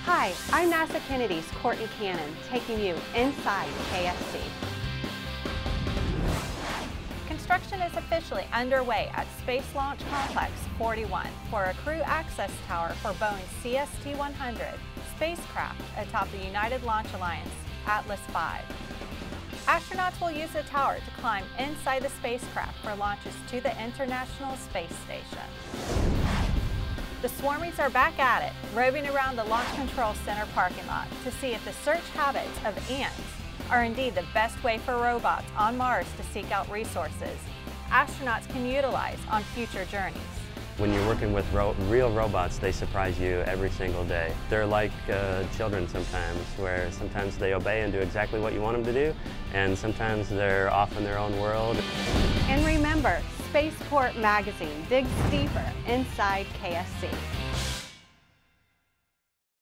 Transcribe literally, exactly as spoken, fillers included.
Hi, I'm NASA Kennedy's Courtney Cannon, taking you inside K S C. Construction is officially underway at Space Launch Complex forty-one for a crew access tower for Boeing's C S T one hundred spacecraft atop the United Launch Alliance Atlas five. Astronauts will use the tower to climb inside the spacecraft for launches to the International Space Station. The Swarmies are back at it, roving around the Launch Control Center parking lot to see if the search habits of ants are indeed the best way for robots on Mars to seek out resources astronauts can utilize on future journeys. When you're working with ro real robots, they surprise you every single day. They're like uh, children sometimes, where sometimes they obey and do exactly what you want them to do, and sometimes they're off in their own world. And remember, Spaceport Magazine digs deeper inside K S C.